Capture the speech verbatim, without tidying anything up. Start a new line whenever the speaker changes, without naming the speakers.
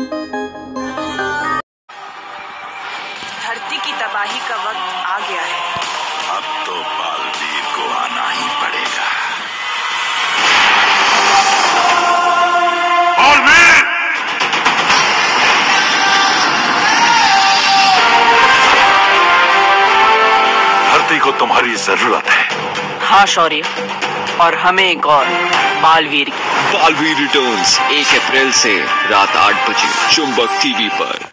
धरती की तबाही का वक्त आ गया है।
अब तो बालवीर को आना ही पड़ेगा। बालवीर! धरती को तुम्हारी जरूरत है।
हाँ शौर्य, और हमें एक और बालवीर की।
बालवीर रिटर्न्स एक अप्रैल से रात आठ बजे चुंबक टीवी पर।